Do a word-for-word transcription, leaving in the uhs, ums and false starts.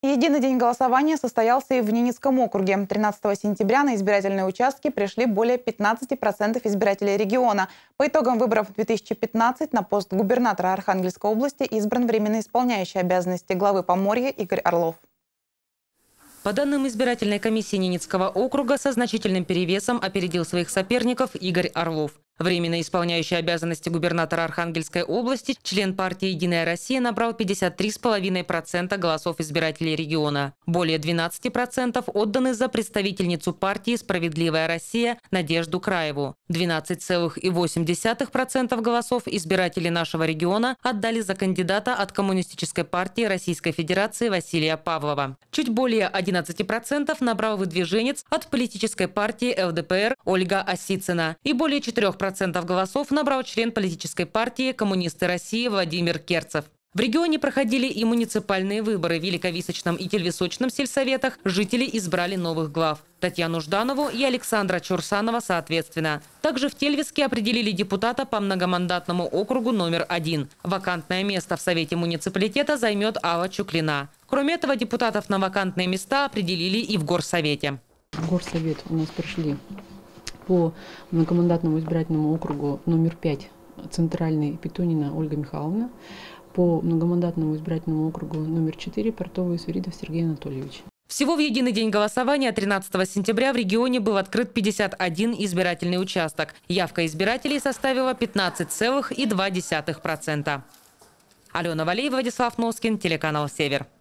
Единый день голосования состоялся и в Ненецком округе. тринадцатого сентября на избирательные участки пришли более пятнадцати процентов избирателей региона. По итогам выборов две тысячи пятнадцатого на пост губернатора Архангельской области избран временно исполняющий обязанности главы Поморья Игорь Орлов. По данным избирательной комиссии Ненецкого округа, со значительным перевесом опередил своих соперников Игорь Орлов. Временно исполняющий обязанности губернатора Архангельской области, член партии «Единая Россия» набрал пятьдесят три целых пять десятых процента голосов избирателей региона. Более двенадцати процентов отданы за представительницу партии «Справедливая Россия» Надежду Краеву. двенадцать целых восемь десятых процента голосов избиратели нашего региона отдали за кандидата от Коммунистической партии Российской Федерации Василия Павлова. Чуть более одиннадцати процентов набрал выдвиженец от политической партии эл дэ пэ эр Ольга Осицына. И более четырёх процентов голосов набрал член политической партии «Коммунисты России» Владимир Керцев. В регионе проходили и муниципальные выборы. В Великовисочном и Тельвисочном сельсоветах жители избрали новых глав – Татьяну Жданову и Александра Чурсанова соответственно. Также в Тельвиске определили депутата по многомандатному округу номер один. Вакантное место в Совете муниципалитета займет Алла Чуклина. Кроме этого, депутатов на вакантные места определили и в Горсовете. В Горсовет у нас пришли по многомандатному избирательному округу номер пять Центральный Петунина Ольга Михайловна, по многомандатному избирательному округу номер четыре Портовый Свиридов Сергей Анатольевич. Всего в единый день голосования тринадцатого сентября в регионе был открыт пятьдесят один избирательный участок. Явка избирателей составила пятнадцать целых две десятых процента. Алена Валеева, Владислав Носкин, телеканал «Север».